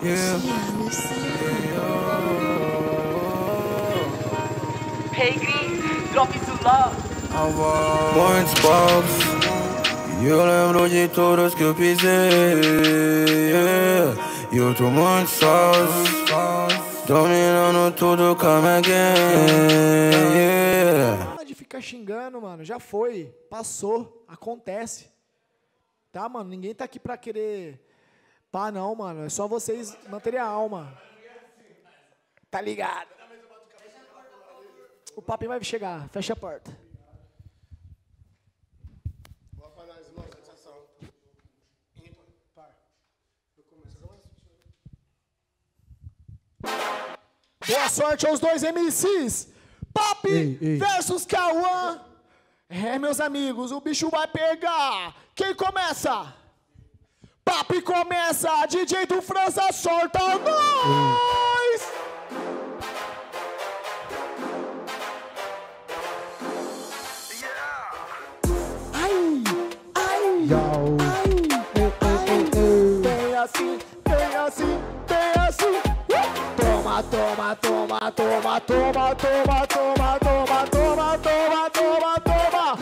Yeah. Hey Gris, drop isso lá. Muitos palcos, e eu lembro de todos que eu pisei. Yeah. E eu tô muito sauce, dominando tudo, come again. Yeah. De ficar xingando, mano, já foi, passou, acontece. Tá, mano? Ninguém tá aqui pra querer pá, não, mano. É só vocês manterem a alma. Tá ligado? O papo vai chegar. Fecha a porta. Vou apagar as mãos, satisfação. Boa sorte aos dois MCs. Papi versus Cauã. É, meus amigos, o bicho vai pegar. Quem começa? Papi começa. DJ do França, solta nós! Ai, ai, ai. Bem assim, bem assim, bem assim. Toma, toma, toma, toma, toma, toma, toma, toma, toma, toma, toma, toma.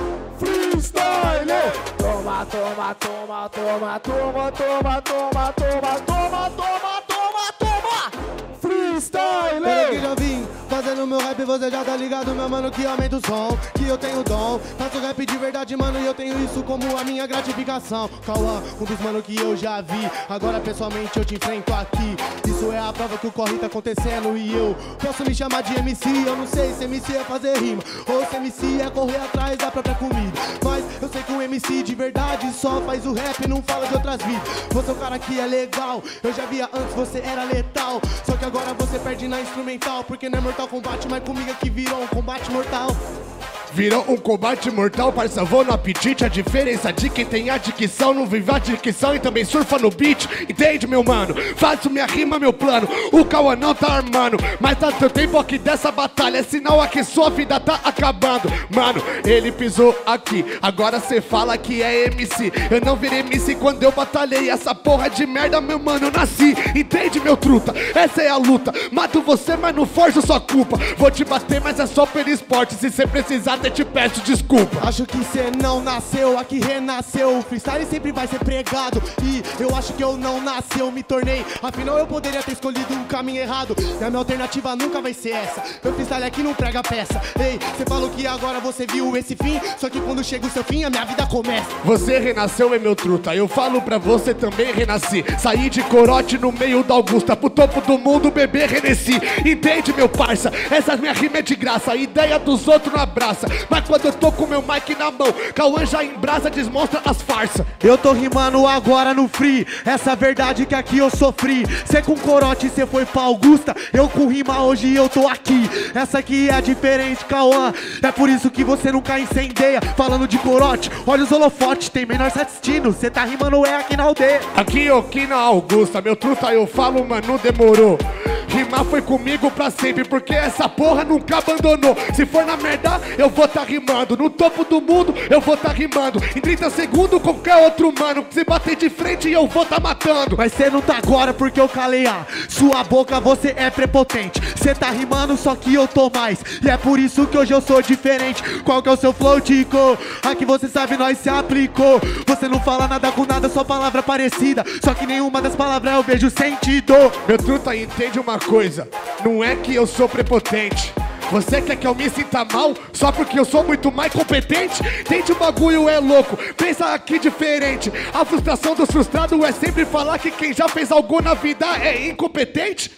Freestyle! Toma, toma, toma, toma, toma, toma, toma, toma, toma, toma, toma, toma. Freestyle! Pera que já vim fazendo meu rap, você já tá ligado, meu mano, que aumenta o som, que eu tenho dom. Faço rap de verdade, mano, e eu tenho isso como a minha gratificação. Cauã, um dos mano que eu já vi, agora pessoalmente eu te enfrento aqui. Isso é a prova que o corre tá acontecendo e eu posso me chamar de MC. Eu não sei se MC é fazer rima ou se MC é correr atrás da própria comida, mas eu sei que o MC de verdade só faz o rap e não fala de outras vidas. Você é um cara que é legal, eu já via antes, você era letal, só que agora você perde na instrumental, porque não é Mortal Kombat, mas comigo aqui virou um combate mortal. Virou um combate mortal, parça, vou no apetite. A diferença de quem tem adicção não vive a adicção e também surfa no beat. Entende, meu mano? Faço minha rima, meu plano. O Cauã não tá armando, mas tá teu tempo aqui dessa batalha. É sinal aqui sua vida tá acabando. Mano, ele pisou aqui, agora cê fala que é MC. Eu não virei MC quando eu batalhei. Essa porra de merda, meu mano, eu nasci. Entende, meu truta? Essa é a luta. Mato você, mas não forço sua culpa. Vou te bater, mas é só pelo esporte. Se cê precisar, até te peço desculpa. Acho que cê não nasceu, aqui renasceu. O freestyle sempre vai ser pregado. E eu acho que eu não nasci, eu me tornei. Afinal eu poderia ter escolhido um caminho errado, e a minha alternativa nunca vai ser essa. Meu freestyle aqui não prega peça. Ei, cê falou que agora você viu esse fim, só que quando chega o seu fim a minha vida começa. Você renasceu, é meu truta. Eu falo pra você, também renasci. Saí de corote no meio da Augusta, pro topo do mundo, bebê, renasci. Entende, meu parça? Essa minha rima é de graça, a ideia dos outros não abraça. Mas quando eu tô com meu mic na mão, Cauã já em brasa desmonstra as farsas. Eu tô rimando agora no free, essa verdade que aqui eu sofri. Cê com corote, cê foi pra Augusta, eu com rima hoje eu tô aqui. Essa aqui é diferente, Cauã, é por isso que você nunca incendeia. Falando de corote, olha os holofotes, tem menor destino. Cê tá rimando é aqui na aldeia. Aqui na Augusta, meu truta, eu falo, mano, demorou. Rimar foi comigo pra sempre, porque essa porra nunca abandonou. Se for na merda, eu vou tá rimando. No topo do mundo, eu vou tá rimando. Em 30 segundos, qualquer outro mano, se bater de frente, eu vou tá matando. Mas cê não tá agora porque eu calei a sua boca, você é prepotente. Cê tá rimando, só que eu tô mais, e é por isso que hoje eu sou diferente. Qual que é o seu flow, Tico? Aqui você sabe, nós se aplicou. Você não fala nada com nada, só palavra parecida, só que nenhuma das palavras eu vejo sentido. Meu truta, entende uma coisa, não é que eu sou prepotente. Você quer que eu me sinta mal só porque eu sou muito mais competente? Tente o bagulho é louco, pensa aqui diferente. A frustração dos frustrados é sempre falar que quem já fez algo na vida é incompetente.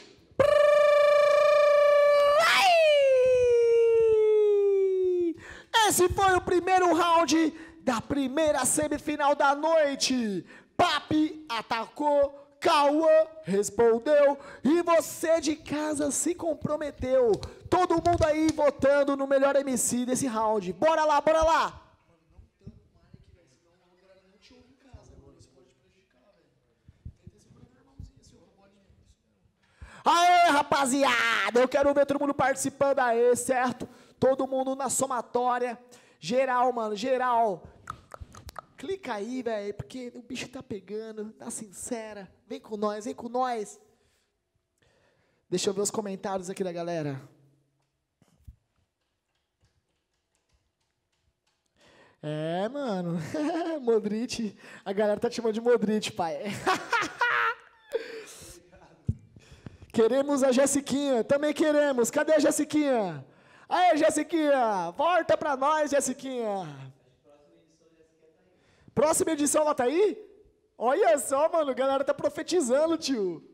Esse foi o primeiro round da primeira semifinal da noite. Papi atacou, Cauã respondeu e você de casa se comprometeu. Todo mundo aí votando no melhor MC desse round. Bora lá, bora lá! Aê, rapaziada! Eu quero ver todo mundo participando aí, certo? Todo mundo na somatória. Geral, mano, geral. Clica aí, velho, porque o bicho tá pegando, tá sincera. Vem com nós, vem com nós. Deixa eu ver os comentários aqui da galera. É, mano. Modric. A galera tá te chamando de Modric, pai. Queremos a Jessiquinha. Também queremos. Cadê a Jessiquinha? Aí, Jessiquinha. Volta pra nós, Jessiquinha. Próxima edição ela tá aí? Olha só, mano. A galera tá profetizando, tio.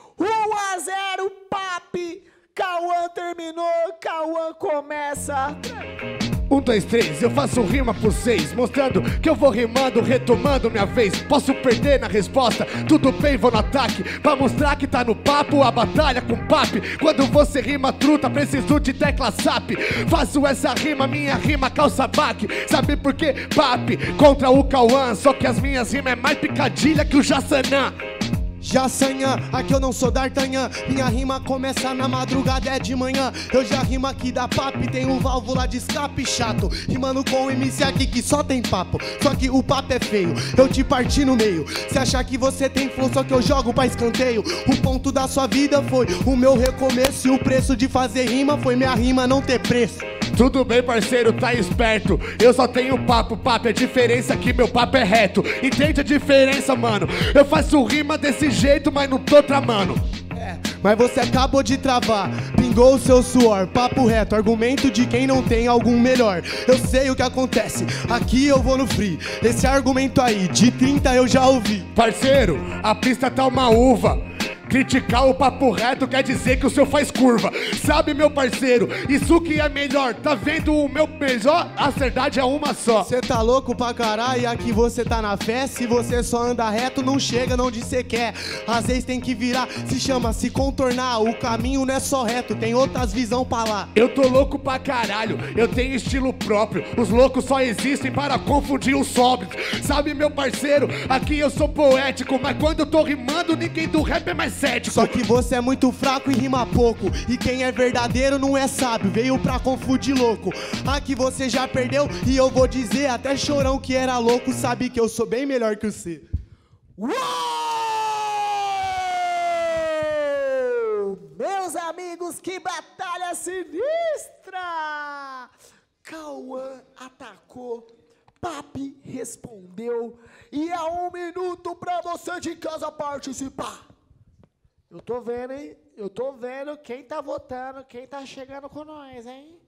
1-0, Papi. Cauã terminou. Cauã começa. 1, 2, 3, eu faço rima por 6, mostrando que eu vou rimando, retomando minha vez. Posso perder na resposta, tudo bem, vou no ataque, pra mostrar que tá no papo, a batalha com papi. Quando você rima truta, preciso de tecla SAP. Faço essa rima, minha rima calça baque. Sabe por quê? Papi contra o Cauã, só que as minhas rimas é mais picadilha que o Jassanã. Jassanhã, aqui eu não sou D'Artagnan. Minha rima começa na madrugada, é de manhã. Eu já rimo aqui da papi, tenho válvula de escape chato. Rimando com o MC aqui que só tem papo. Só que o papo é feio, eu te parti no meio. Se achar que você tem flow, só que eu jogo pra escanteio. O ponto da sua vida foi o meu recomeço. E o preço de fazer rima foi minha rima não ter preço. Tudo bem, parceiro, tá esperto. Eu só tenho papo, papo. A diferença é que meu papo é reto. Entende a diferença, mano? Eu faço rima desse jeito, mas não tô tramando. Mas você acabou de travar, pingou o seu suor. Papo reto, argumento de quem não tem algum melhor. Eu sei o que acontece, aqui eu vou no free. Esse argumento aí, de 30 eu já ouvi. Parceiro, a pista tá uma uva. Criticar o papo reto quer dizer que o seu faz curva. Sabe, meu parceiro, isso que é melhor. Tá vendo o meu melhor? A verdade é uma só. Cê tá louco pra caralho, aqui você tá na fé. Se você só anda reto, não chega onde cê quer. Às vezes tem que virar, se chama se contornar. O caminho não é só reto, tem outras visão pra lá. Eu tô louco pra caralho, eu tenho estilo próprio. Os loucos só existem para confundir os sóbrios. Sabe, meu parceiro, aqui eu sou poético. Mas quando eu tô rimando, ninguém do rap é mais cético. Só que você é muito fraco e rima pouco. E quem é verdadeiro não é sábio, veio pra confundir louco. Aqui você já perdeu e eu vou dizer, até Chorão que era louco sabe que eu sou bem melhor que você. Uou! Meus amigos, que batalha sinistra! Cauã atacou, Papi respondeu, e é 1 minuto pra você de casa participar. Eu tô vendo, hein? Eu tô vendo quem tá votando, quem tá chegando com nós, hein?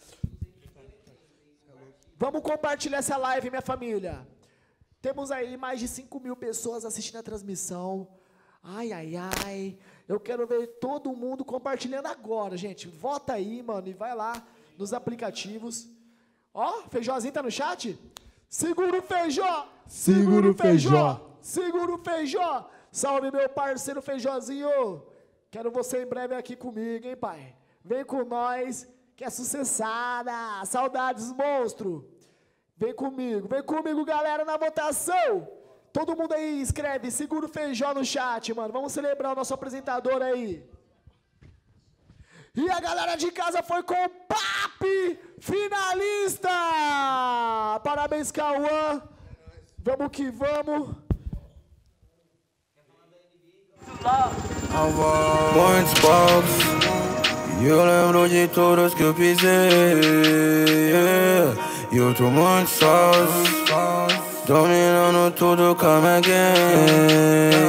Vamos compartilhar essa live, minha família. Temos aí mais de 5.000 pessoas assistindo a transmissão. Ai, ai, ai. Eu quero ver todo mundo compartilhando agora, gente. Vota aí, mano, e vai lá nos aplicativos. Ó, Feijózinho tá no chat? Segura o Feijó! Segura o Feijó! Segura o Feijó! Salve, meu parceiro Feijózinho! Quero você em breve aqui comigo, hein, pai? Vem com nós, que é sucessada! Saudades, monstro! Vem comigo, galera, na votação! Todo mundo aí escreve, segura o Feijó no chat, mano. Vamos celebrar o nosso apresentador aí. E a galera de casa foi com o Papi, finalista! Parabéns, Cauã! Vamos que vamos! Muitos povos, e eu lembro de todos que eu pisei, yeah. E eu tô muito sócio, dominando tudo, come again.